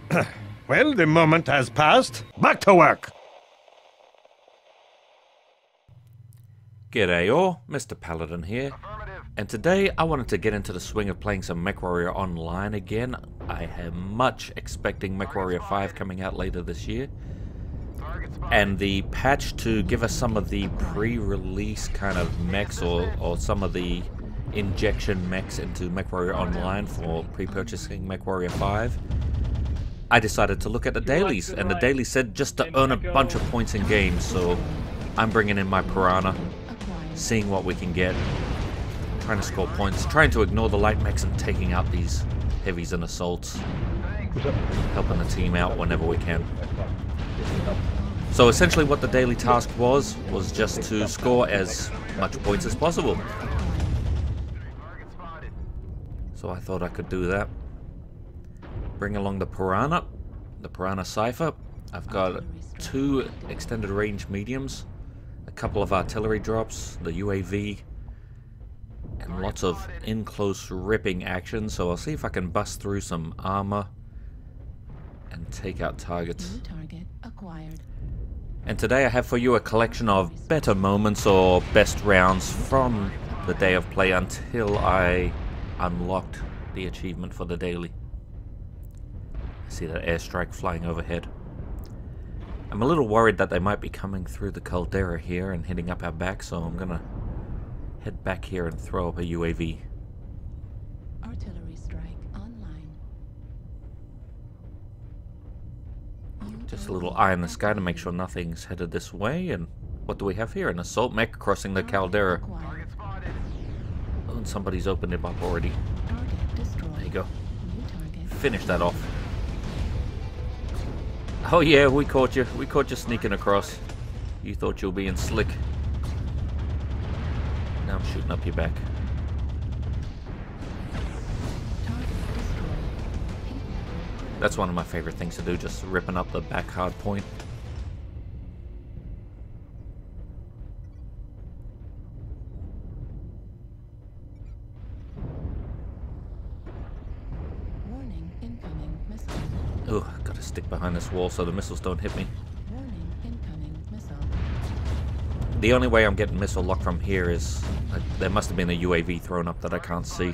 Well, the moment has passed. Back to work! G'day all, MrPaladin here, and today I wanted to get into the swing of playing some MechWarrior online again. I am much expecting MechWarrior 5 coming out later this year, and the patch to give us some of the pre-release kind of mechs or some of the injection mechs into MechWarrior Online for pre-purchasing MechWarrior 5. I decided to look at the dailies, and the daily said just to earn a bunch of points in games, so I'm bringing in my Piranha, seeing what we can get, trying to score points, trying to ignore the light mechs and taking out these heavies and assaults, helping the team out whenever we can. So essentially what the daily task was just to score as much points as possible. So I thought I could do that. Bring along the Piranha Cipher. I've got 2 extended range mediums, a couple of artillery drops, the UAV, and lots of in-close ripping action, so I'll see if I can bust through some armor and take out targets. New target acquired. And today I have for you a collection of better moments or best rounds from the day of play until I unlocked the achievement for the daily. I see that airstrike flying overhead. I'm a little worried that they might be coming through the caldera here and hitting up our back, so I'm gonna head back here and throw up a UAV. Artillery strike online. Just a little eye in the sky to make sure nothing's headed this way. And what do we have here? An assault mech crossing the caldera. Oh, and somebody's opened it up already. There you go. Finish that off. Oh yeah, we caught you. We caught you sneaking across. You thought you were being slick. Now I'm shooting up your back. That's one of my favorite things to do, just ripping up the back hard point. Warning, incoming missile. Ugh, gotta stick behind this wall so the missiles don't hit me. Warning, incoming missile. The only way I'm getting missile lock from here is there must have been a UAV thrown up that I can't see.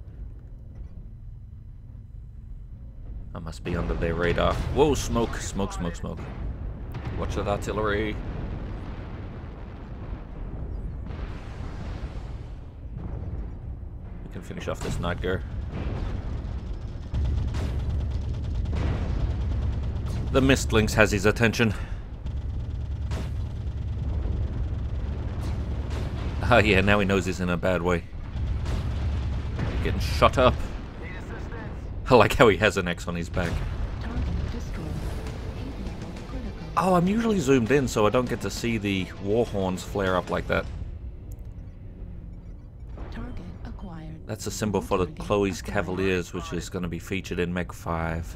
I must be under their radar. Whoa, smoke, smoke, smoke, smoke. Watch that artillery. We can finish off this night gear. The Mistlings has his attention. Ah yeah, now he knows he's in a bad way. Getting shot up. I like how he has an X on his back. Oh, I'm usually zoomed in so I don't get to see the war horns flare up like that. Target acquired. That's a symbol for the Chloe's Cavaliers, which is going to be featured in Mech 5.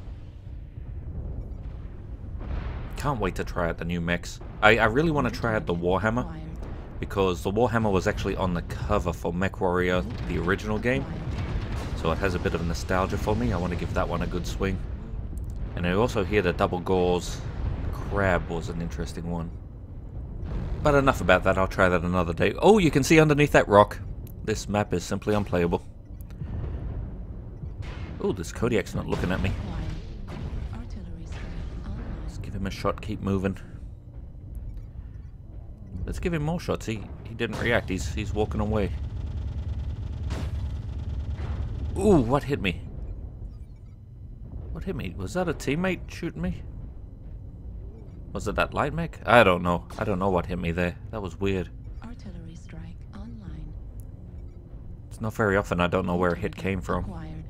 Can't wait to try out the new mechs. I really want to try out the Warhammer, because the Warhammer was actually on the cover for MechWarrior, the original game. So it has a bit of nostalgia for me. I want to give that one a good swing. And I also hear the double gauze crab was an interesting one. But enough about that, I'll try that another day. Oh, you can see underneath that rock. This map is simply unplayable. Oh, this Kodiak's not looking at me. Let's give him a shot, keep moving. Let's give him more shots. He didn't react, he's walking away. Ooh, what hit me? What hit me? Was that a teammate shooting me? Was it that light mech? I don't know. I don't know what hit me there. That was weird. Artillery strike online. It's not very often I don't know where a hit came from. Acquired.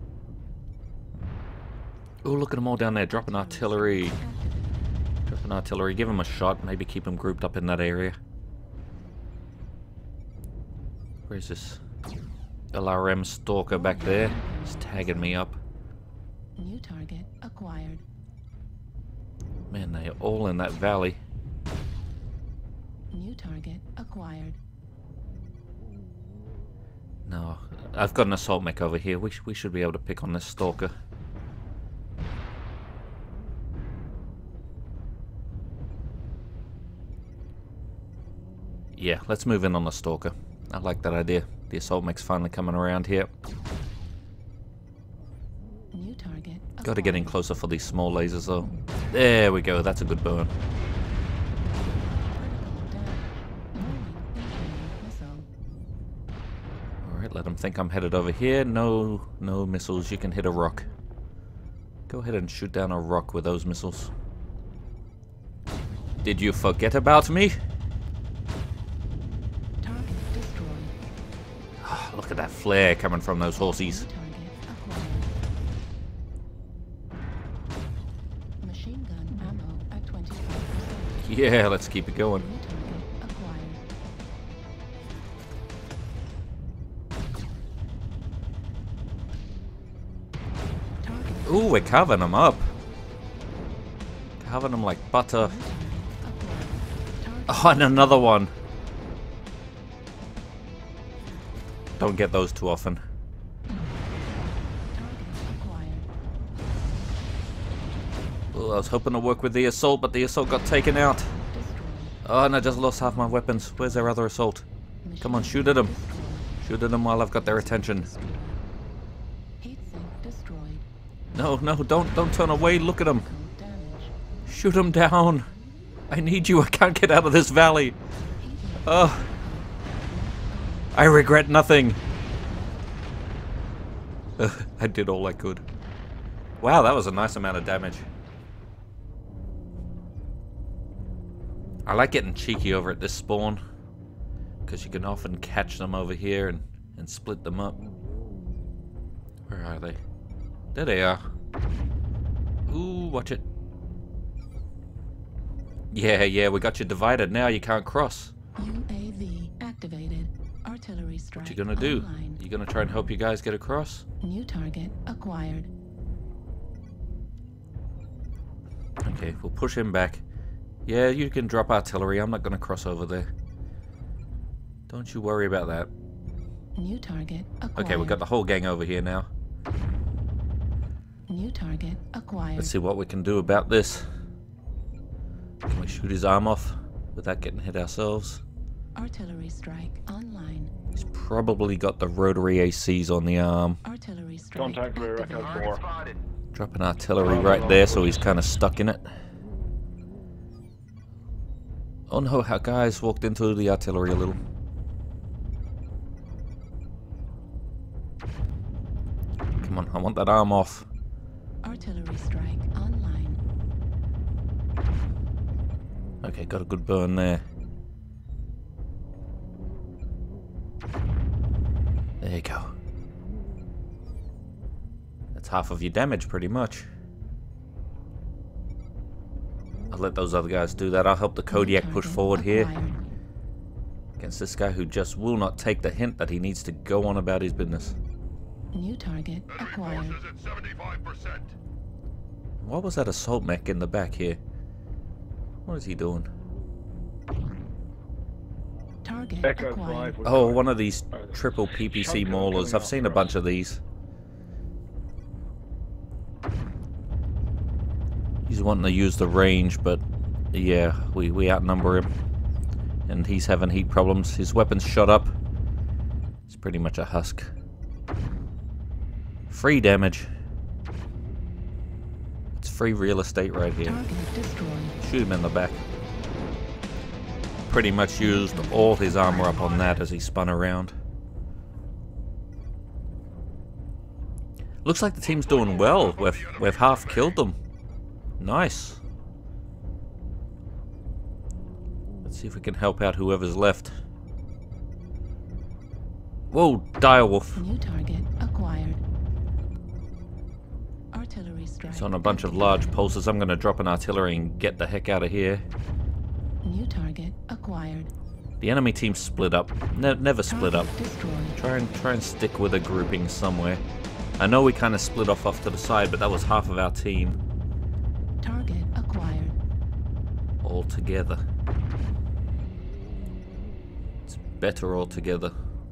Ooh, look at them all down there dropping artillery. Dropping artillery. Give them a shot. Maybe keep them grouped up in that area. Where's this LRM stalker back there? He's tagging me up. New target acquired. Man, they're all in that valley. New target acquired. No, I've got an assault mech over here. We should be able to pick on this stalker. Yeah, let's move in on the Stalker. I like that idea. The assault mech's finally coming around here. New target. Gotta get in closer for these small lasers though. There we go, that's a good burn. Alright, let them think I'm headed over here. No missiles, you can hit a rock. Go ahead and shoot down a rock with those missiles. Did you forget about me? Target destroyed. Look at that flare coming from those horsies. New target acquired. Machine gun ammo at 25%. Yeah, let's keep it going. New target acquired. Target Ooh, we're carving them up. Carving them like butter. acquired. Target Oh, and another one. Don't get those too often. acquired. Ooh, I was hoping to work with the assault, but the assault got taken out. Destroyed. Oh, and I just lost half my weapons. Where's their other assault? Come on, shoot at them. Shoot at them while I've got their attention. Heat sink destroyed. No, don't turn away. Look at them. Code damage. Shoot them down. I need you. I can't get out of this valley. Oh. I regret nothing. I did all I could. Wow, that was a nice amount of damage. I like getting cheeky over at this spawn, because you can often catch them over here and split them up. Where are they? There they are. Ooh, watch it. Yeah, we got you divided. Now you can't cross. UAV activated. Artillery strike. What you gonna do? online. You gonna try and help you guys get across? New target acquired. Okay, we'll push him back. Yeah, you can drop artillery. I'm not gonna cross over there. Don't you worry about that. New target acquired. Okay, we've got the whole gang over here now. New target acquired. Let's see what we can do about this. Can we shoot his arm off without getting hit ourselves? Artillery strike online. He's probably got the rotary ACs on the arm. Artillery strike. Contact rear echo activated. 4. Dropping artillery right there, so he's kind of stuck in it. Oh no, our guys walked into the artillery a little. Come on, I want that arm off. Artillery strike online. Okay, got a good burn there. There you go. That's half of your damage, pretty much. I'll let those other guys do that. I'll help the Kodiak push Target forward here acquired. against this guy who just will not take the hint that he needs to go on about his business. New target acquired. What was that assault mech in the back here? What is he doing? Target Echo acquired. 5. Oh, one of these triple PPC maulers. I've seen a bunch of these. He's wanting to use the range, but yeah, we outnumber him. And he's having heat problems. His weapon's shot up. It's pretty much a husk. Free damage. It's free real estate right here. Target destroyed. Shoot him in the back. Pretty much used all his armor up on that as he spun around. Looks like the team's doing well. We've half killed them. Nice. Let's see if we can help out whoever's left. Whoa, direwolf. New target acquired. Artillery strike. It's on a bunch of large pulses. I'm going to drop an artillery and get the heck out of here. New target acquired. The enemy team split up. Never split up. Target destroyed. Try and stick with a grouping somewhere. I know we kind of split off to the side, but that was half of our team Target acquired. all together. It's better all together.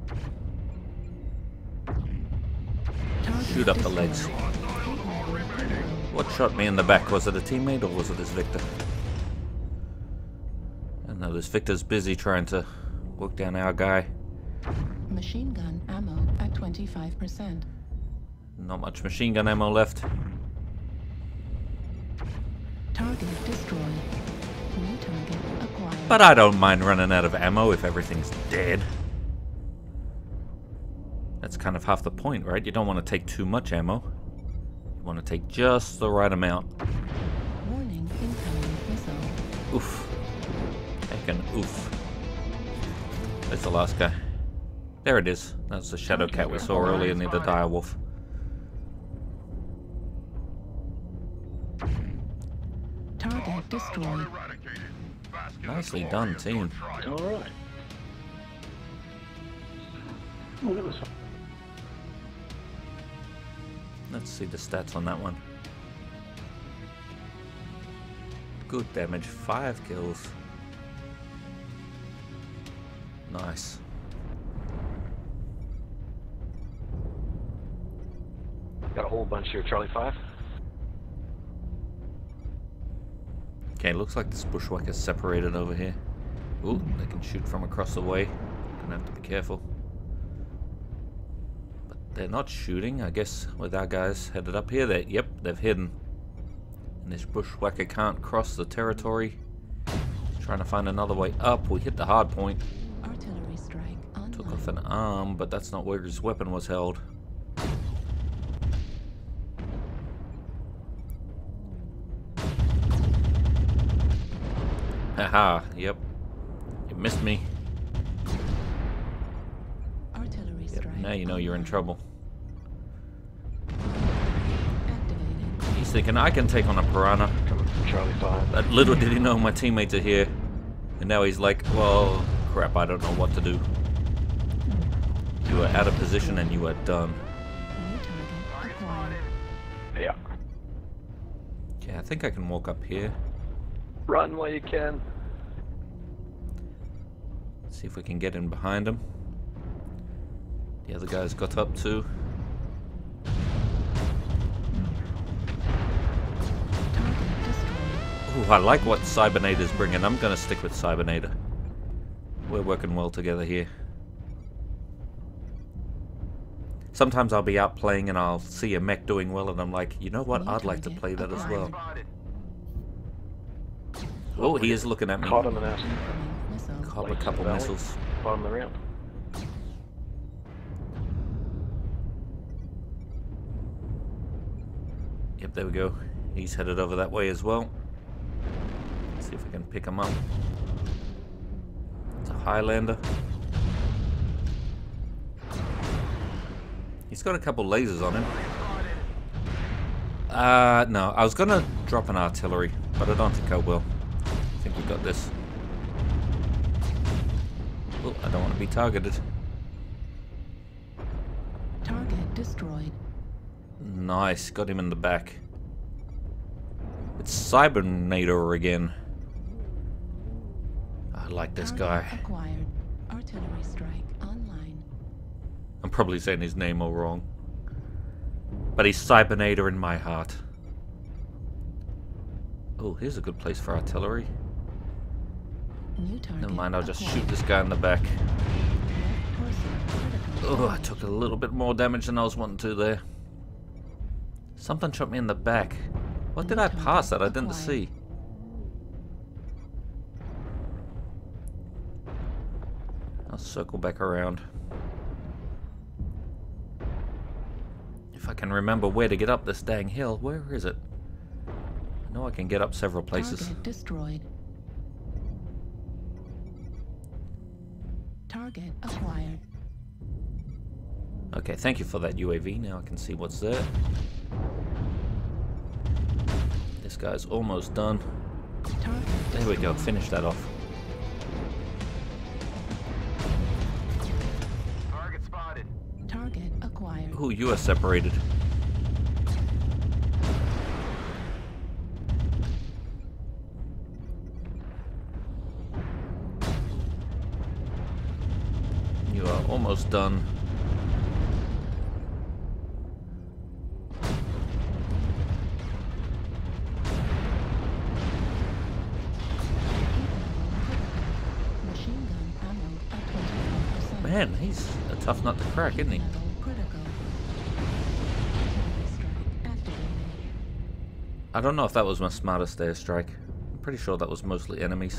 Target Shoot up the destroyed. legs. What shot me in the back? Was it a teammate or was it this Victor? I don't know, this Victor's busy trying to Work down our guy. Machine gun ammo at 25%. Not much machine gun ammo left. Target destroyed. New target acquired. But I don't mind running out of ammo if everything's dead. That's kind of half the point, right? You don't want to take too much ammo. You want to take just the right amount. Warning, incoming missile. Oof. Heckin' oof. There's the last guy. There it is. That's the shadow cat we saw earlier near the dire wolf. Target destroyed. Nicely done, team. Alright. Oh, that was fun. Let's see the stats on that one. Good damage, 5 kills. Nice. Got a whole bunch here, Charlie 5. Okay, looks like this bushwhacker's separated over here. Ooh, they can shoot from across the way. Gonna have to be careful. But they're not shooting, I guess, with our guys headed up here. Yep, they've hidden. And this bushwhacker can't cross the territory. He's trying to find another way up. We hit the hard point. Artillery strike online. Took off an arm, but that's not where his weapon was held. Haha, yep. You missed me. Artillery Yep, strike. now you know you're in trouble. Activated. He's thinking, I can take on a piranha. Coming from Charlie 5. But little did he know my teammates are here. And now he's like, well, crap, I don't know what to do. You are out of position and you are done. New target acquired. Yeah. Okay, I think I can walk up here. Run while you can. See if we can get in behind him. The other guys got up too. Target destroyed. Ooh, I like what Cybernator's bringing. I'm gonna stick with Cybernator. We're working well together here. Sometimes I'll be out playing and I'll see a mech doing well and I'm like, you know what, I'd like to play that as well. Oh, he is looking at me. Caught him in that. Incoming missile. Caught a couple missiles. Bottom of the ramp. Yep, there we go. He's headed over that way as well. Let's see if we can pick him up. It's a Highlander. He's got a couple lasers on him. No, I was gonna drop an artillery, but I don't think I will. I think we got this. Oh, I don't want to be targeted. Target destroyed. Nice, got him in the back. It's Cybernator again. I like this Target guy. acquired. Artillery strike online. I'm probably saying his name all wrong. But he's Cybernator in my heart. Oh, here's a good place for artillery. New target Never mind, I'll just acquired. shoot this guy in the back. Mech Purchases. Oh, I took a little bit more damage than I was wanting to there. Something shot me in the back. What did I pass that I didn't see? I'll circle back around. If I can remember where to get up this dang hill, where is it? I know I can get up several places. Target destroyed. Target acquired. Okay, thank you for that UAV. Now I can see what's there. This guy's almost done. Target There we go, destroyed. finish that off. Target spotted. Target acquired. Ooh, you are separated. You are almost done. Machine gun ammo at Man, he's a tough nut to crack, isn't he? Level critical. Strike activated. I don't know if that was my smartest airstrike. I'm pretty sure that was mostly enemies.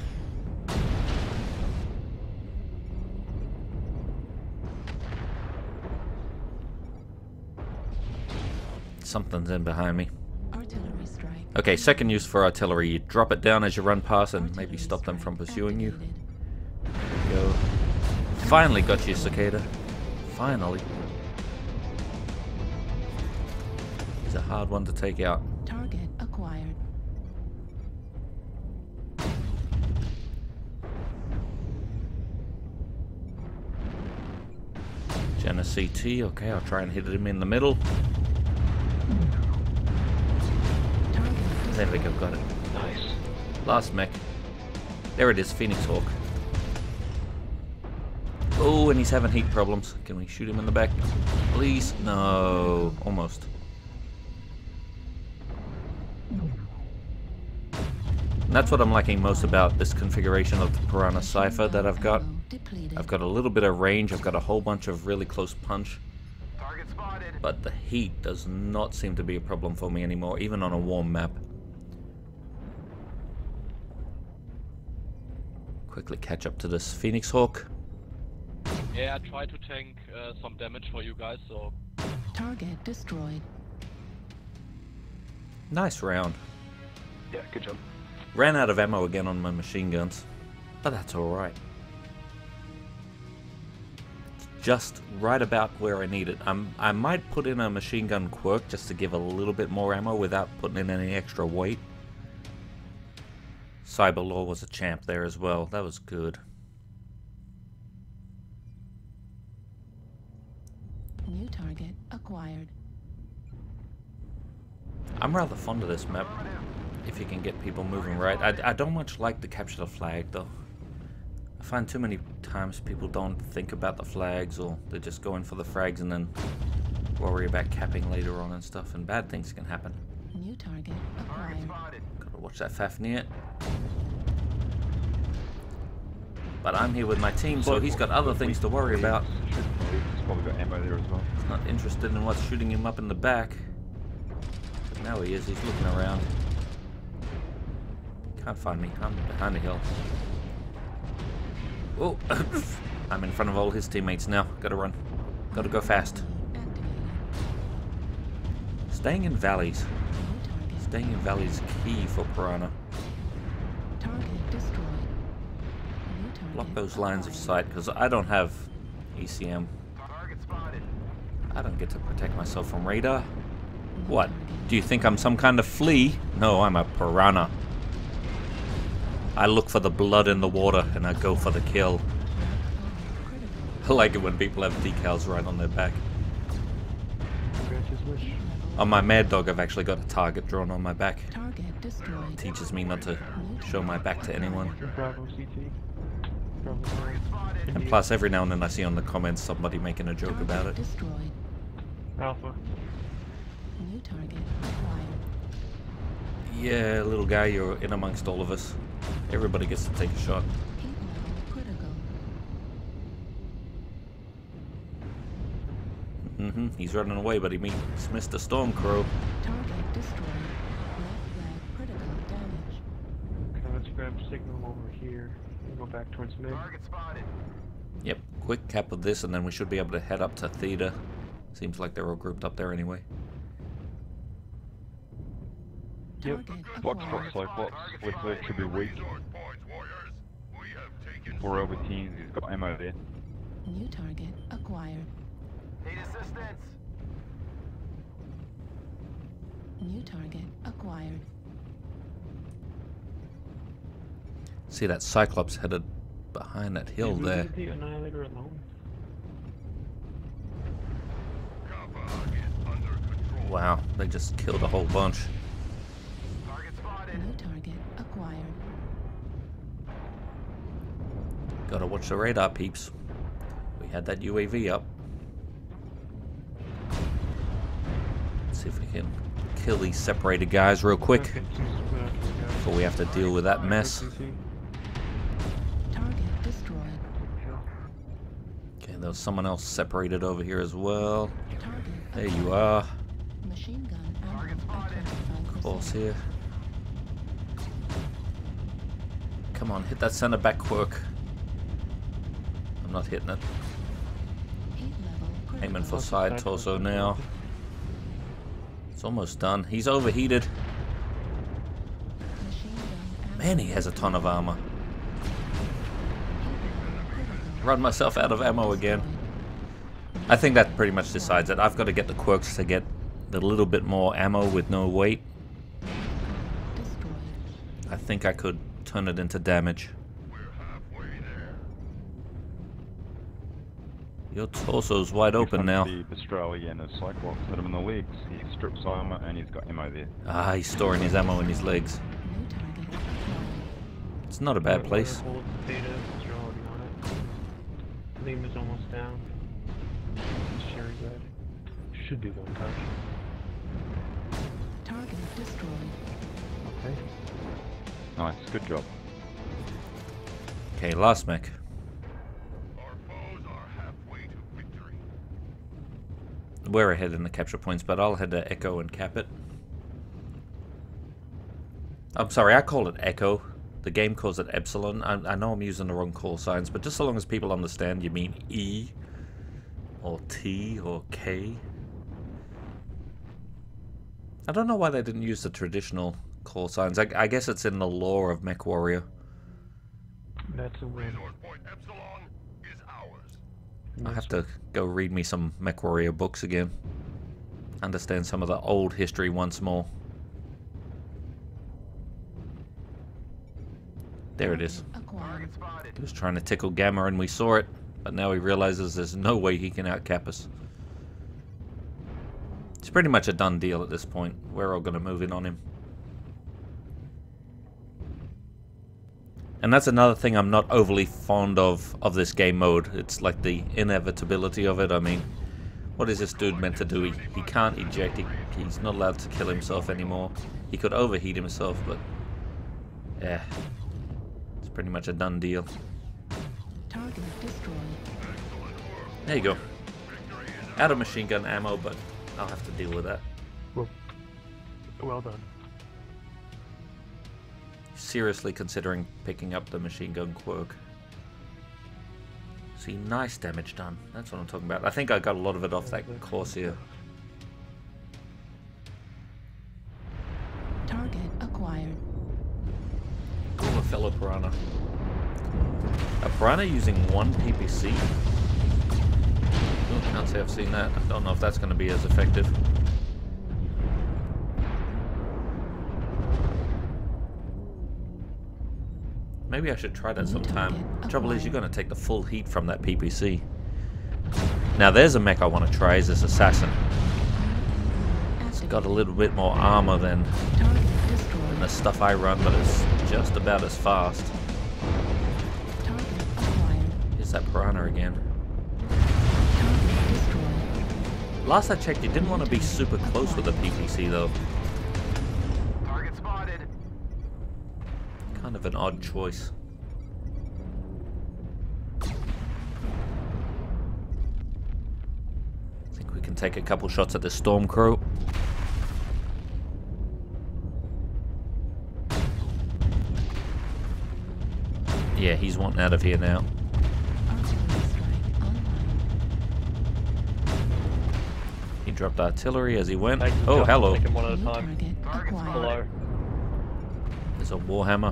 Something's in behind me. Artillery strike. Okay, second use for artillery. You drop it down as you run past and maybe Artillery stop them from strike pursuing you. activated. There we go. Finally got you, Cicada. Finally. He's a hard one to take out. Target acquired. Jenna CT. Okay, I'll try and hit him in the middle. Target There we go, got it. Nice. Last mech. There it is, Phoenix Hawk. Oh, and he's having heat problems. Can we shoot him in the back? Please? No. Almost. And that's what I'm liking most about this configuration of the Piranha Cipher that I've got. ammo depleted. I've got a little bit of range, I've got a whole bunch of really close punch, Target spotted. but the heat does not seem to be a problem for me anymore, even on a warm map. Quickly catch up to this Phoenix Hawk. Yeah, I tried to tank some damage for you guys, so Target destroyed. Nice round. Yeah, good job. Ran out of ammo again on my machine guns, but that's alright. Just right about where I need it. I might put in a machine gun quirk just to give a little bit more ammo without putting in any extra weight. Cyberlaw was a champ there as well. That was good. New target acquired. I'm rather fond of this map, if you can get people moving right. I don't much like to capture the flag though. I find too many times people don't think about the flags, or they just go in for the frags and then worry about capping later on and stuff, and bad things can happen. New target acquired. Gotta watch that Fafnir. But I'm here with my team, so he's got other things to worry about. He's probably got ammo there as well. He's not interested in what's shooting him up in the back. But now he is, he's looking around. Can't find me, I'm behind the hill. Oh, I'm in front of all his teammates now. Gotta run. Gotta go fast. Activated. Staying in valleys. New target. Staying in valleys is key for Piranha. Target destroyed. New target Block those lines of acquired. sight, because I don't have ECM. Target spotted. I don't get to protect myself from radar. New What? target. Do you think I'm some kind of flea? No, I'm a piranha. I look for the blood in the water and I go for the kill. Critical. I like it when people have decals right on their back. Grant his wish. On my Mad Dog, I've actually got a target drawn on my back. Target destroyed. Teaches me not to show my back to anyone. Bravo CT. Bravo. And plus, every now and then I see on the comments somebody making a joke about it. Destroyed. Alpha. New target acquired. Yeah, little guy, you're in amongst all of us. Everybody gets to take a shot. Heat level critical. He's running away, but he meets Mr. Stormcrow. Target destroyed. Left flag critical damage. Okay, let's grab signal over here and go back towards mid. Target spotted. Yep, quick cap of this, and then we should be able to head up to Theta. Seems like they're all grouped up there anyway. Yep. Target Box acquired. Cyclops looks like to be weak. 4 over teams, he's got ammo there. New target acquired. Need assistance. New target acquired. See that Cyclops headed behind that hill Leave there. the Annihilator alone. Wow, they just killed a whole bunch. Target spotted. New target acquired. Gotta watch the radar, peeps. We had that UAV up. Let's see if we can kill these separated guys real quick Okay, so before we have to deal with that mess. Target destroyed. And there was someone else separated over here as well. Target There you are. machine gun ammo at 25%. Boss here. Come on, hit that center back quirk. I'm not hitting it. Heat level critical. Aiming for side torso now. It's almost done. He's overheated. Machine gun ammo. Man, he has a ton of armor. Heat level critical. Run myself out of ammo again. I think that pretty much decides it. I've got to get the quirks to get a little bit more ammo with no weight. Destroyed. I think I could turn it into damage. Your torso's wide open now. The Australian is Cyclops hit him in the legs. He strips armor and he's got ammo there. Ah, he's storing his ammo in his legs. New target acquired. It's not a bad place. Hold potato, since you're already on it. Liam is almost down. Sherry red. Should be one touch. Target destroyed. Okay. Nice, good job. Okay, last mech. We're ahead in the capture points, but I'll head to Echo and cap it. I'm sorry, I call it Echo. The game calls it Epsilon. I know I'm using the wrong call signs, but just so long as people understand you mean E, or T, or K. I don't know why they didn't use the traditional call signs. I guess it's in the lore of MechWarrior. That's a win. I have to go read me some MechWarrior books again. Understand some of the old history once more. There it is. Acquired. He was trying to tickle Gamma and we saw it, but now he realizes there's no way he can outcap us. It's pretty much a done deal at this point. We're all going to move in on him. And that's another thing I'm not overly fond of this game mode. It's like the inevitability of it. I mean, what is this dude meant to do? He can't eject. He's not allowed to kill himself anymore. He could overheat himself, but yeah, it's pretty much a done deal. Target destroyed. There you go. Out of machine gun ammo, but I'll have to deal with that. Well done. Seriously considering picking up the machine gun quirk. See, nice damage done. That's what I'm talking about. I think I got a lot of it off that Corsair. Target acquired. Ooh, a fellow Piranha. A Piranha using one PPC? Ooh, can't say I've seen that. I don't know if that's going to be as effective. Maybe I should try that sometime. The trouble is, you're going to take the full heat from that PPC. Now, there's a mech I want to try, is this Assassin. It's got a little bit more armor than Target destroyed. the stuff I run, but it's just about as fast. Target acquired. Here's that Piranha again. Target destroyed. Last I checked, you didn't want to be super close with a PPC, though. Target spotted. Kind of an odd choice. I think we can take a couple shots at the Storm Crow. Yeah, he's wanting out of here now. Artillery strike online. He dropped artillery as he went. Thank you, Oh, John. hello. Take him one at a New time. target acquired. Below. There's a Warhammer.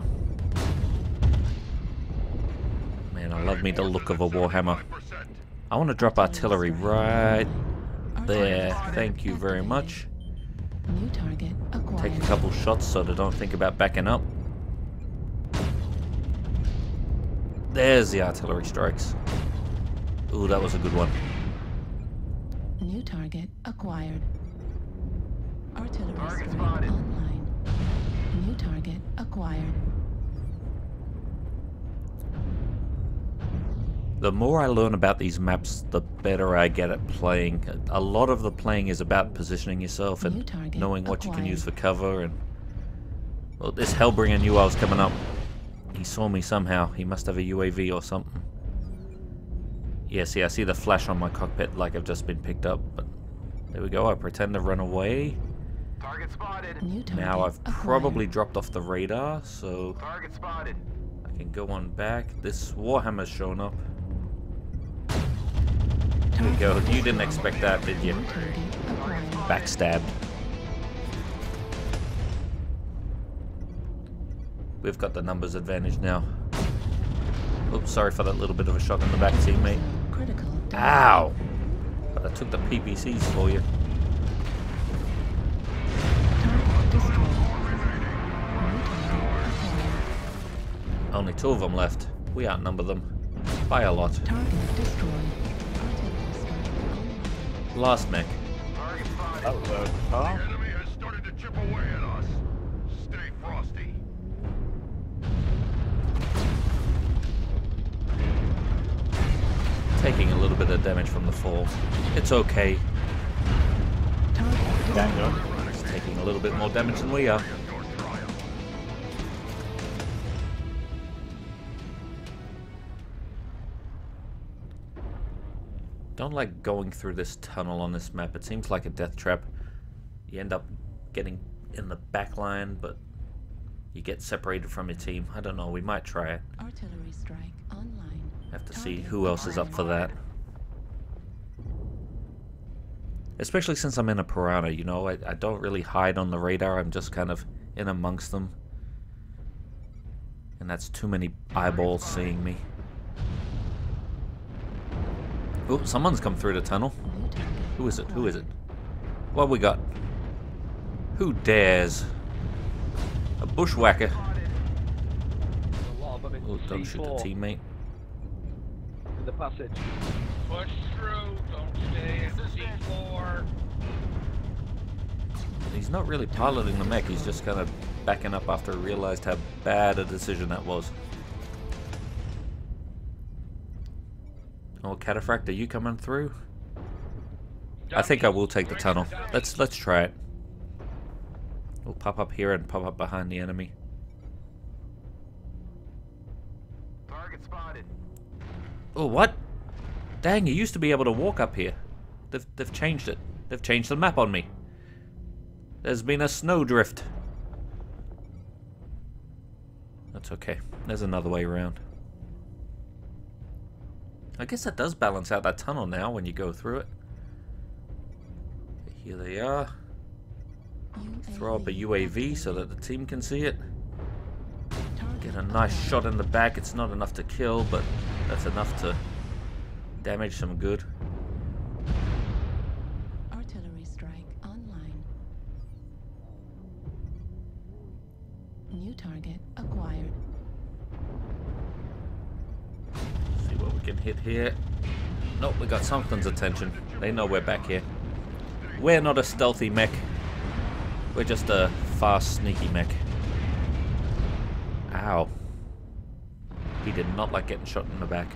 Man, I love me the look of a Warhammer. I want to drop artillery right there. Thank you very much. New target acquired. Take a couple shots so they don't think about backing up. There's the artillery strikes. Ooh, that was a good one. New target acquired. Artillery Target strike spotted. online. New target acquired. The more I learn about these maps, the better I get at playing. A lot of the playing is about positioning yourself New and target knowing what you can acquired. use for cover. And well, this Hellbringer knew I was coming up. He saw me somehow. He must have a UAV or something. Yeah, see, I see the flash on my cockpit like I've just been picked up, but there we go. I pretend to run away. Target spotted. New target Now I've acquired. probably dropped off the radar, so Target spotted. I can go on back. This Warhammer's shown up. There we go. You didn't expect that, did you? New target acquired. Backstabbed. We've got the numbers advantage now. Oops, sorry for that little bit of a shot in the back, teammate. Critical damage. Ow! But I took the PPCs for you. Target destroyed. New target acquired. Only 2 of them left. We outnumber them by a lot. Target destroyed. Artillery strike online. Last mech. Target spotted. That was a car. enemy has started to chip away at us. Stay frosty. Taking a little bit of damage from the fall. It's okay. Target Daniel. It's taking a little bit more damage than we are. Don't like going through this tunnel on this map. It seems like a death trap. You end up getting in the back line, but you get separated from your team. I don't know. We might try it. artillery strike online. Have to see who else is up for that. Especially since I'm in a Piranha, you know, I don't really hide on the radar. I'm just kind of in amongst them. And that's too many eyeballs seeing me. Oh, someone's come through the tunnel. New target Who is it? Who is it? What we got? Who dares? A bushwhacker. A lot of them in Oh, don't shoot the C4 teammate. in the passage. Push through, don't stay in C4. He's not really piloting the mech, he's just kind of backing up after he realized how bad a decision that was. Oh, Cataphract, are you coming through? I think I will take the tunnel. Let's try it. We'll pop up here and pop up behind the enemy. Target spotted. Oh, what? Dang, you used to be able to walk up here. They've changed it. They've changed the map on me. There's been a snowdrift. That's okay. There's another way around. I guess that does balance out that tunnel now when you go through it. Here they are. Throw up a UAV so that the team can see it. Get a nice shot in the back. It's not enough to kill, but that's enough to damage some good. artillery strike online. New target acquired. See what we can hit here. Nope, we got something's attention. They know we're back here. We're not a stealthy mech. We're just a fast, sneaky mech. Ow. He did not like getting shot in the back.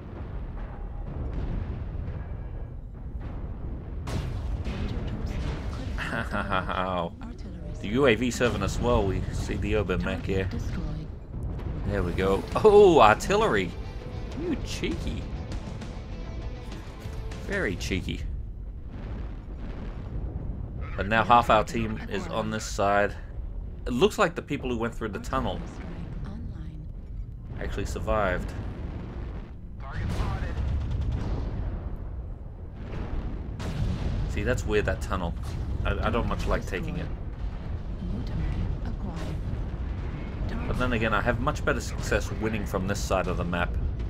Ow. The UAV serving us well. We see the urban mech here. Destroyed. There we go. Oh, artillery. You cheeky. Very cheeky. But now half our team is on this side. It looks like the people who went through the tunnel Strike online. actually survived. Target spotted. See, that's weird, that tunnel. I don't much like taking it. New target acquired. But then again, I have much better success winning from this side of the map.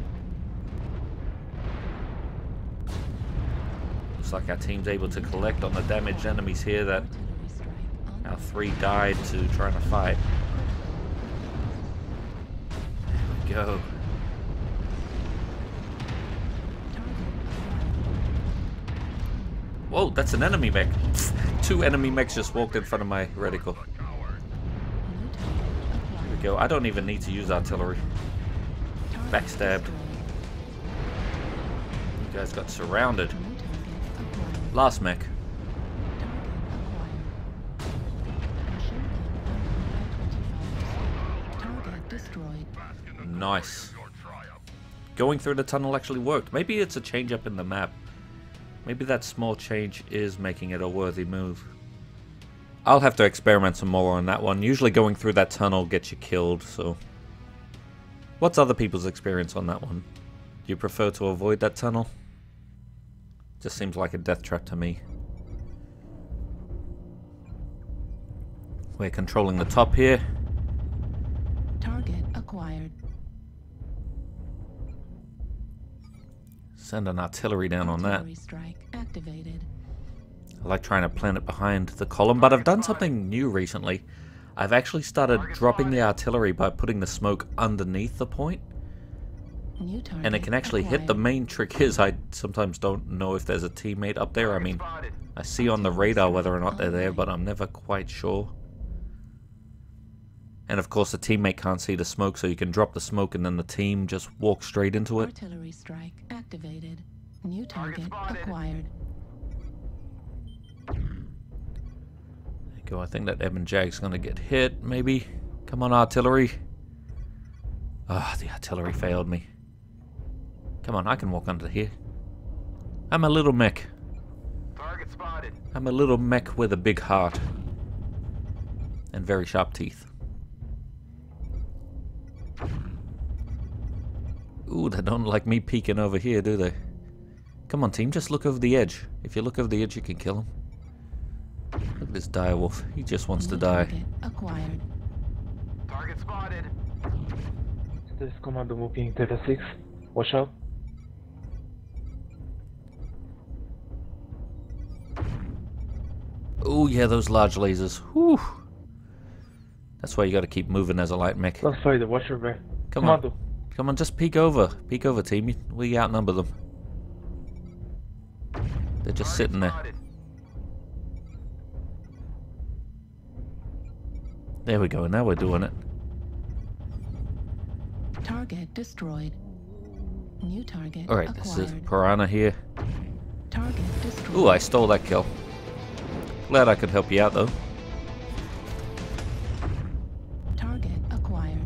Looks like our team's able to collect on the damaged enemies here that Artillery strike our 3 died to trying to fight. There we go. Whoa, that's an enemy mech. 2 enemy mechs just walked in front of my reticle. There we go. I don't even need to use artillery. Backstabbed. You guys got surrounded. Last mech. Target destroyed. Nice. going through the tunnel actually worked. Maybe it's a change up in the map. Maybe that small change is making it a worthy move. I'll have to experiment some more on that one. Usually going through that tunnel gets you killed, so... What's other people's experience on that one? Do you prefer to avoid that tunnel? Just seems like a death trap to me. We're controlling the top here. Target acquired. Send an artillery down on that. Artillery strike activated. I like trying to plant it behind the column, but I've done something new recently. I've actually started dropping the artillery by putting the smoke underneath the point. New target And it can actually hit. The acquired. main trick is I sometimes don't know if there's a teammate up there. I mean, I see on the radar whether or not they're there, but I'm never quite sure. And of course the teammate can't see the smoke, so you can drop the smoke and then the team just walk straight into it. Artillery strike activated. New target acquired. There you go. I think that Evan Jag's gonna get hit, maybe. Come on, artillery. Ah, the artillery failed me. Come on, I can walk under here. I'm a little mech. Target spotted. I'm a little mech with a big heart. And very sharp teeth. Ooh, they don't like me peeking over here, do they? Come on, team, just look over the edge. If you look over the edge, you can kill him. Look at this direwolf. He just wants to New die. target acquired. Target spotted. This is Commando moving 36. Watch out. Ooh, yeah, those large lasers. Whew. That's why you gotta keep moving as a light mech. Last fighter, watch your back. Come on. Commando. Come on, just peek over. Peek over, team. We outnumber them. They're just sitting there. Spotted. There we go, now we're doing it. Target destroyed. New target Alright, this is acquired. Piranha here. Target destroyed. Ooh, I stole that kill. Glad I could help you out, though. Target acquired.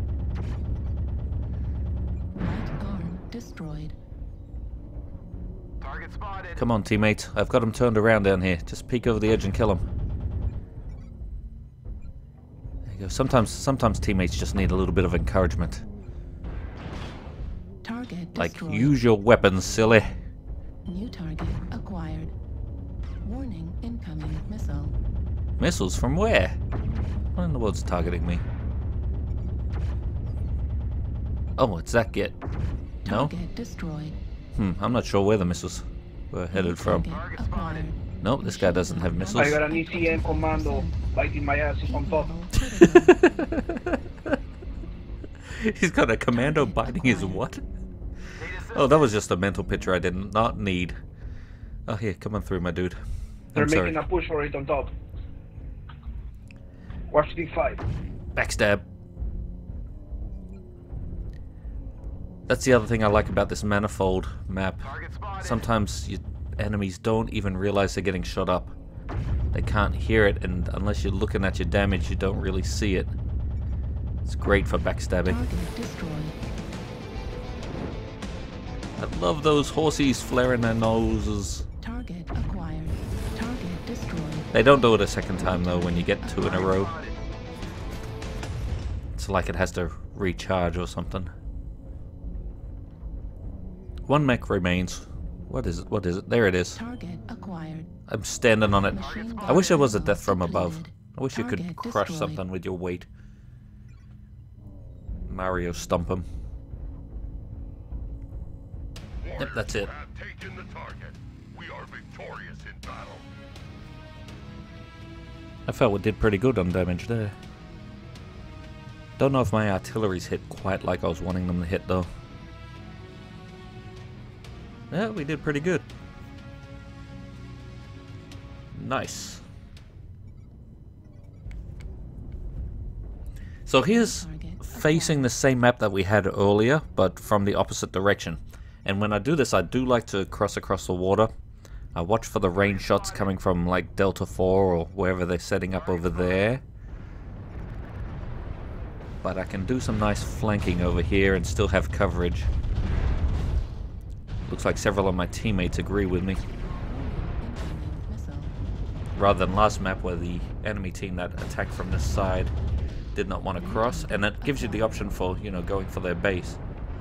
Right arm destroyed. Target spotted. Come on, teammates. I've got him turned around down here. Just peek over the edge and kill him. There you go. Sometimes teammates just need a little bit of encouragement. Target Like, destroyed. use your weapons, silly. New target acquired. Warning, incoming missile. Missiles from where? What in the world's targeting me? Oh, it's that git. No? Target destroyed. I'm not sure where the missiles were headed from. Target acquired. Nope, this guy doesn't have missiles. I got an ECM commando biting my ass on top. He's got a commando biting his what? Oh, that was just a mental picture I did not need. Oh, here, come on through, my dude. They're I'm sorry. making a push for it on top. Watch the fight. Backstab. That's the other thing I like about this manifold map. Target spotted. Sometimes enemies don't even realize they're getting shot up. They can't hear it, and unless you're looking at your damage, you don't really see it. It's great for backstabbing. Target destroyed. I love those horsies flaring their noses. Target acquired. Target destroyed. They don't do it a second time, though, when you get two in a row. It's like it has to recharge or something. One mech remains. What is it? What is it? There it is. Target acquired. I'm standing on it. Machine I wish there was a gun death from above. depleted. I wish you could Target crush destroyed. something with your weight. Mario stump him. Yep, that's it. Have taken the target. We are victorious in battle. I felt we did pretty good on damage there. Don't know if my artillery's hit quite like I was wanting them to hit, though. Yeah, we did pretty good. Nice. So here's facing the same map that we had earlier, but from the opposite direction. And when I do this, I do like to cross across the water. I watch for the rain shots coming from like Delta 4 or wherever they're setting up over there. But I can do some nice flanking over here and still have coverage. Looks like several of my teammates agree with me. Incoming missile. Rather than last map where the enemy team that attacked from this side did not want to cross, and it gives you the option for, you know, going for their base.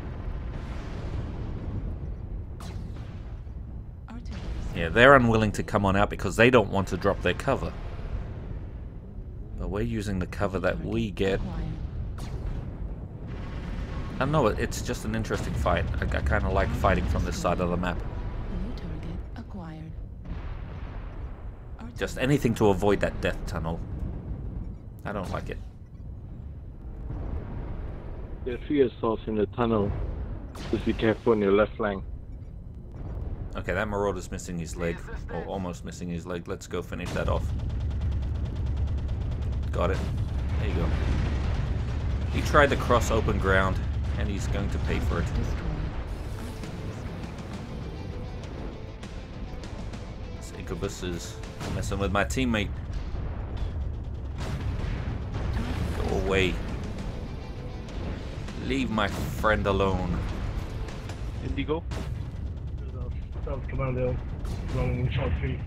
Artillery. Yeah, they're unwilling to come on out because they don't want to drop their cover. But we're using the cover that we get. Acquired. I don't know, it's just an interesting fight. I kind of like fighting from this side of the map. New target acquired. Just anything to avoid that death tunnel. I don't like it. There are 3 assaults in the tunnel. Just be careful on your left flank. Okay, that Marauder's missing his leg. Or almost missing his leg. Let's go finish that off. Got it. There you go. He tried to cross open ground, and he's going to pay for it. This Incubus is messing with my teammate. Go away. Leave my friend alone. Indigo? South Commando, running short 3.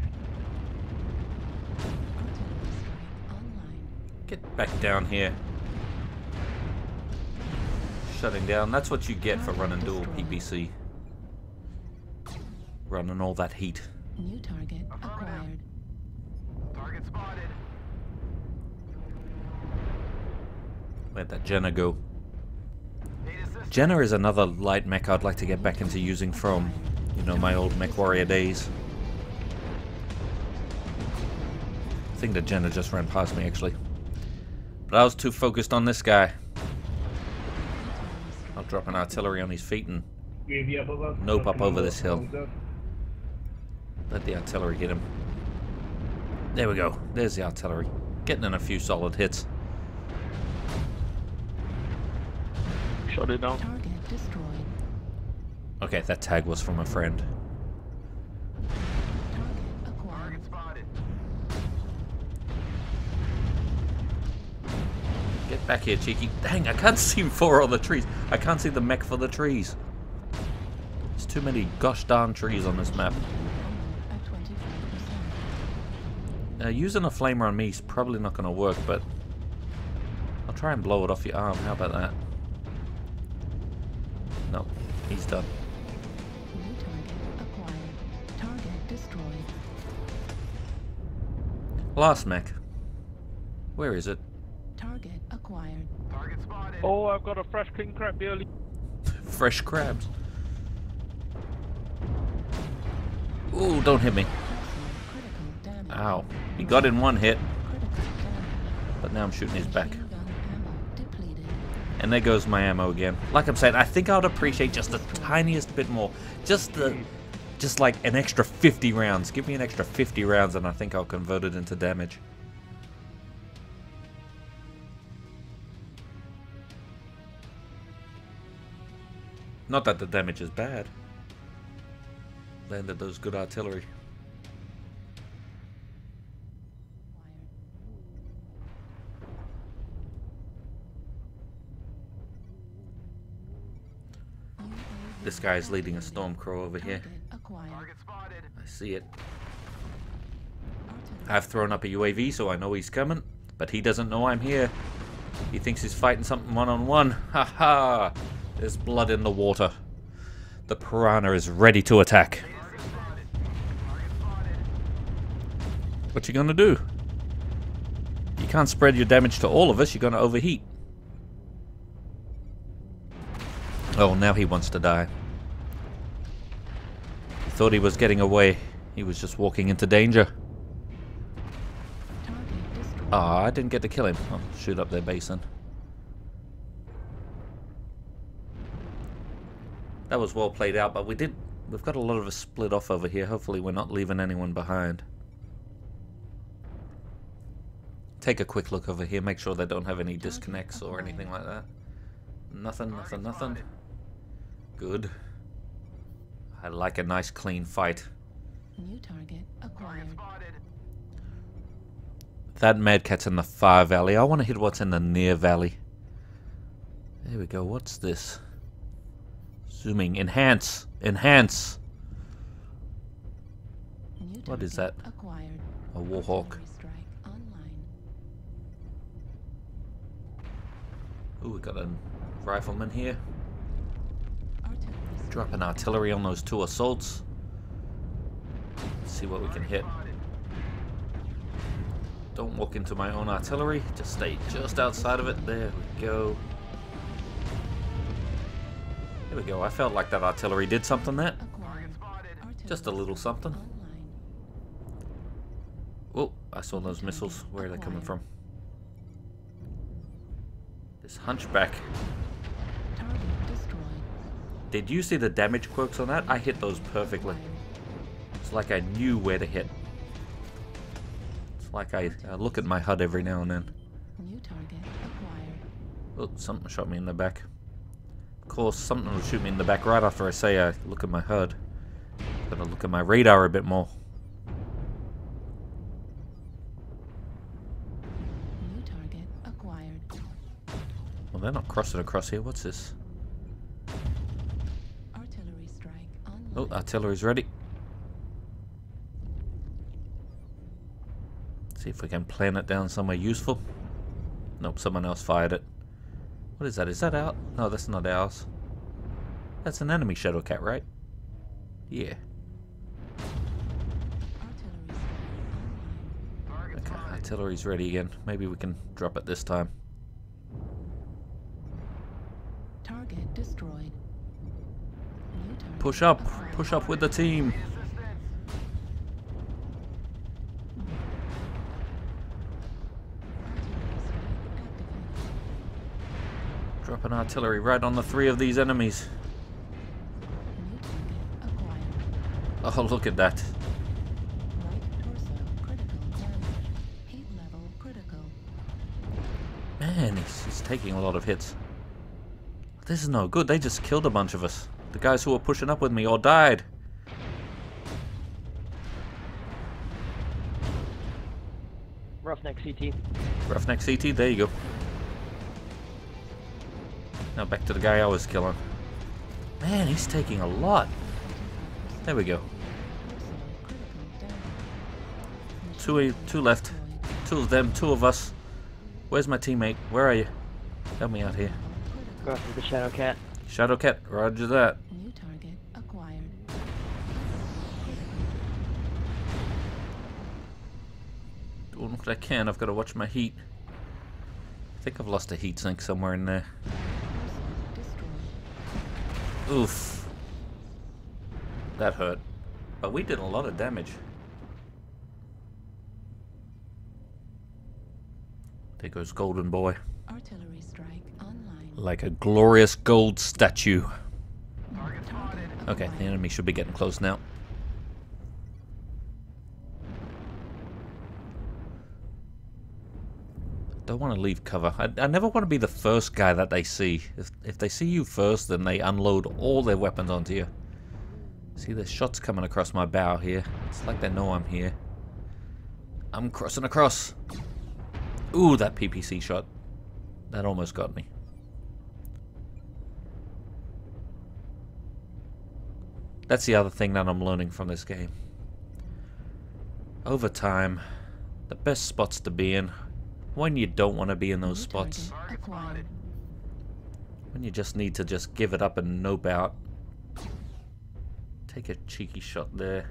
Get back down here. Shutting down. That's what you get for running dual PPC. Running all that heat. New target acquired. Target spotted. Where'd that Jenna go? Need assistance. Jenna is another light mech I'd like to get back into using from, you know, my old MechWarrior days. I think that Jenna just ran past me, actually. But I was too focused on this guy. I'll drop an artillery on his feet and UAV up above. nope South up over Commando, this hill. thumbs up. Let the artillery hit him. There we go. There's the artillery. Getting in a few solid hits. Shot it down. Target destroyed. Okay, that tag was from a friend. Target acquired. Target spotted. Get back here, cheeky. Dang, I can't see him for all the trees. I can't see the mech for the trees. There's too many gosh darn trees on this map. At 25%. Using a flamer on me is probably not going to work, but I'll try and blow it off your arm. How about that? No, he's done. New target acquired. Target destroyed. Last mech. Where is it? Target acquired. Target spotted. Oh, I've got a fresh king crab early. Fresh crabs. Ooh, don't hit me. Critical damage. Ow. He got in one hit, Critical damage. but now I'm shooting his back. Machine gun ammo depleted. And there goes my ammo again. Like I'm saying, I think I would appreciate just the tiniest bit more. Just like an extra 50 rounds. Give me an extra 50 rounds and I think I'll convert it into damage. Not that the damage is bad. Landed those good artillery. This guy's leading a Stormcrow over here. Target acquired. Target spotted. I see it. Artillery. I've thrown up a UAV, so I know he's coming, but he doesn't know I'm here. He thinks he's fighting something one-on-one. Ha ha! There's blood in the water. The Piranha is ready to attack. What you gonna do? You can't spread your damage to all of us, you're gonna overheat. Oh, now he wants to die. He thought he was getting away. He was just walking into danger. Target destroyed. Ah, I didn't get to kill him. I'll shoot up their basin. That was well played out, but we've got a lot of us split off over here. Hopefully we're not leaving anyone behind. Take a quick look over here, make sure they don't have any disconnects or anything like that. Nothing, nothing, nothing. Good. I like a nice clean fight. New target acquired. Spotted. That Mad Cat's in the far valley. I want to hit what's in the near valley. There we go. What's this? Zooming. Enhance. Enhance. New What is target that? Acquired. A Warhawk. Artillery strike online. Ooh, we got a rifleman here. Artillery strike. Dropping artillery on those 2 assaults. Let's see what we can hit. Don't walk into my own artillery. Just stay just outside of it. There we go. There we go. I felt like that artillery did something there. Acquired. Just a little something. Online. Oh, I saw those missiles. Where are they coming from? This hunchback. Target destroyed. Did you see the damage quirks on that? I hit those perfectly. It's like I knew where to hit. It's like I look at my HUD every now and then. New target acquired. Oh, something shot me in the back. Of course, something will shoot me in the back right after I say I look at my HUD. Gotta look at my radar a bit more. New target acquired. Well, they're not crossing across here. What's this? Artillery strike online. Oh, artillery's ready. See if we can plant it down somewhere useful. Nope, someone else fired it. What is that? Is that out? No, that's not ours. That's an enemy shadow cat, right? Yeah. Artillery strike online. Okay, artillery's ready again. Maybe we can drop it this time. Target destroyed. New target Push up! acquired. Push up with the team! Artillery strike activated. Dropping artillery right on the 3 of these enemies. New target acquired. Oh, look at that. Right torso critical damage. Heat level critical. Man, he's taking a lot of hits. This is no good. They just killed a bunch of us. The guys who were pushing up with me all died. Roughneck CT. Roughneck CT, there you go. Now back to the guy I was killing. Man, he's taking a lot. There we go. Two left. 2 of them, 2 of us. Where's my teammate? Where are you? Help me out here. Go after the Shadow Cat. Shadow Cat, roger that. New target acquired. Doing what I can. I've got to watch my heat. I think I've lost a heat sink somewhere in there. Destroyed. Oof. That hurt. But we did a lot of damage. There goes Golden Boy. Artillery strike online. Like a glorious gold statue. Target spotted. Okay, the enemy should be getting close now. Don't want to leave cover. I never want to be the first guy that they see. If they see you first, then they unload all their weapons onto you. See, there's shots coming across my bow here. It's like they know I'm here. I'm crossing across. Ooh, that PPC shot. That almost got me. That's the other thing that I'm learning from this game. Over time, the best spots to be in, when you don't want to be in those New spots, target acquired. when you just need to just give it up and nope out. Take a cheeky shot there.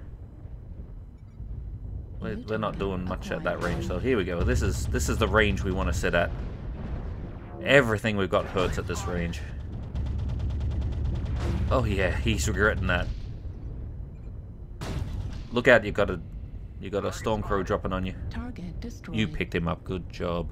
We're not doing much at that range, so here we go. This is the range we want to sit at. Everything we've got hurts at this range. Oh yeah, he's regretting that. Look out, you got a Stormcrow dropping on you. Target destroyed. You picked him up, good job.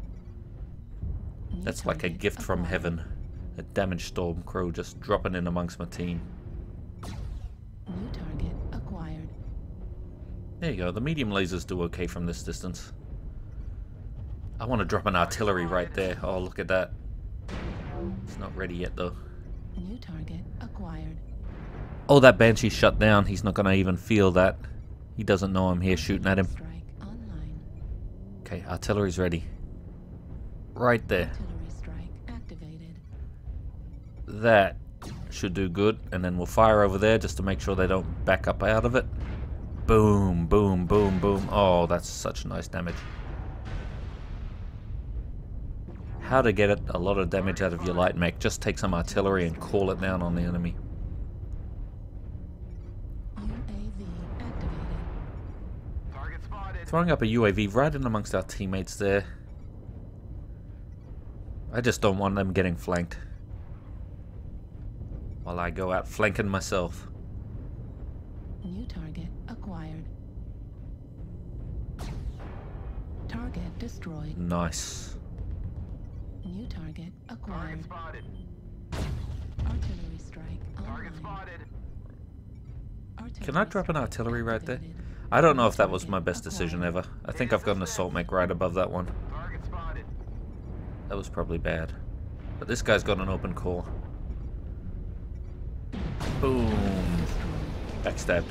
New That's like a target gift from acquired. heaven. A damaged Stormcrow just dropping in amongst my team. New target acquired. There you go, the medium lasers do okay from this distance. I want to drop an artillery right there. Oh, look at that. It's not ready yet though. New target acquired. Oh, that Banshee shut down. He's not going to even feel that. He doesn't know I'm here shooting at him. Strike online. Okay, artillery's ready. Right there. Artillery strike activated. That should do good, and then we'll fire over there just to make sure they don't back up out of it. Boom, boom, boom, boom. Oh, that's such nice damage. How to get a lot of damage out of your light mech. Just take some artillery and call it down on the enemy. UAV activated. Target spotted. Throwing up a UAV right in amongst our teammates there. I just don't want them getting flanked while I go out flanking myself. New target acquired. Target destroyed. Nice. New target acquired. Spotted. Artillery strike Target online. spotted. Can I drop an artillery right there? I don't know if that was my best decision ever. I think I've got an assault mech right above that one. Target spotted. That was probably bad. But this guy's got an open core. Boom. Backstabbed.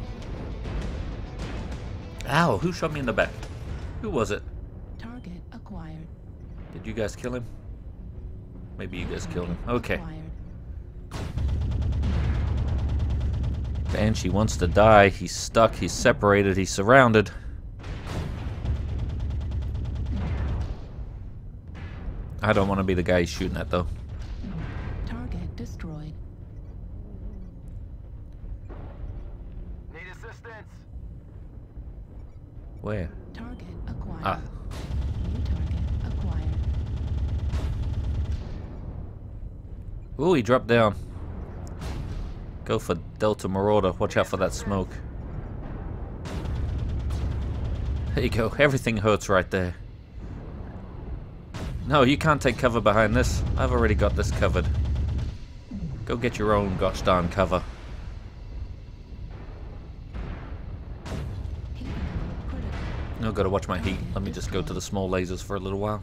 Ow, who shot me in the back? Who was it? Target acquired. Did you guys kill him? Maybe you guys killed him. Okay. Acquired. Banshee wants to die. He's stuck. He's separated. He's surrounded. I don't want to be the guy he's shooting at, though. Target destroyed. Need assistance. Where? Target acquired. Ah. New target acquired. Ooh, he dropped down. Go for Delta Marauder. Watch out for that smoke. There you go. Everything hurts right there. No, you can't take cover behind this. I've already got this covered. Go get your own gosh darn cover. Heat level critical. I've got to watch my heat. Let me just go to the small lasers for a little while.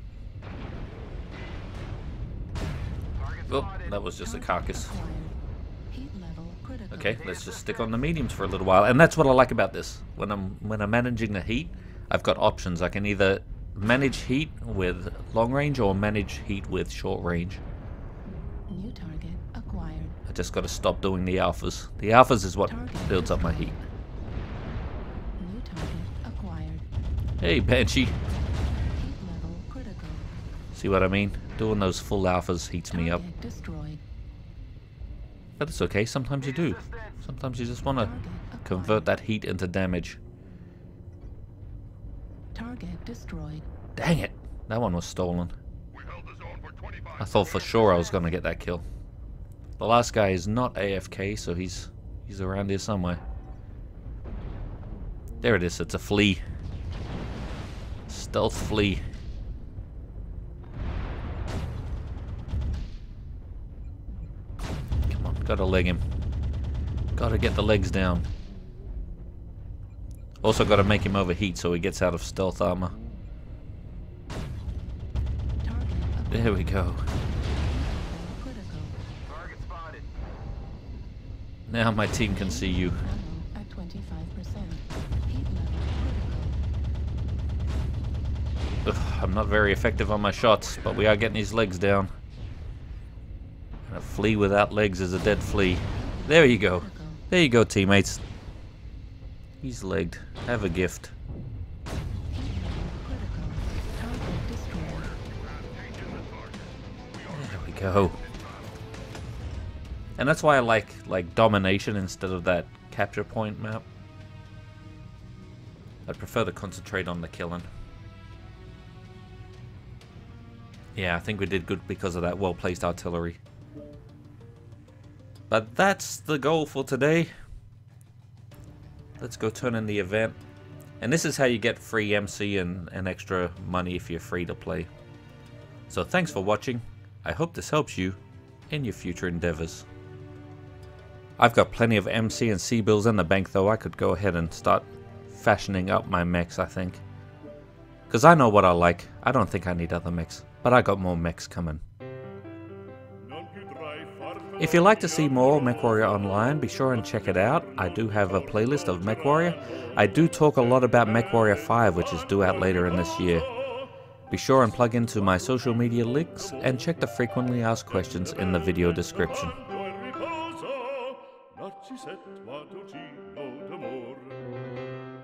Oh, that was just a carcass. Acquired. Heat level critical. Okay, let's just stick on the mediums for a little while. And that's what I like about this. When I'm managing the heat, I've got options. I can either manage heat with long range or manage heat with short range. New target acquired. I just got to stop doing the alphas. The alphas is what builds up my heat. New target acquired. Hey, Banshee. Heat level critical. See what I mean? Doing those full alphas heats me up. Target destroyed. But it's okay, sometimes you do. Sometimes you just want to convert that heat into damage. Target destroyed. Dang it! That one was stolen. I thought for sure I was going to get that kill. The last guy is not AFK, so he's around here somewhere. There it is, it's a flea. Stealth flea. Come on, gotta leg him. Gotta get the legs down. Also gotta make him overheat so he gets out of stealth armor. Target There we go. critical. Target spotted. Now my team can see you. Ammo at 25%. Heat level critical. Ugh, I'm not very effective on my shots, but we are getting his legs down. And a flea without legs is a dead flea. There you go. There you go, teammates. He's legged. Have a gift. Critical. Target destroyed. There we go. And that's why I like domination instead of that capture point map. I'd prefer to concentrate on the killing. Yeah, I think we did good because of that well-placed artillery. But that's the goal for today. Let's go turn in the event. And this is how you get free MC and extra money if you're free to play. So thanks for watching. I hope this helps you in your future endeavors. I've got plenty of MC and C-Bills in the bank, though. I could go ahead and start fashioning up my mechs, I think. Because I know what I like. I don't think I need other mechs. But I got more mechs coming. If you'd like to see more MechWarrior Online, be sure and check it out. I do have a playlist of MechWarrior. I do talk a lot about MechWarrior 5, which is due out later in this year. Be sure and plug into my social media links and check the frequently asked questions in the video description. si set, toi dolcino d'amor.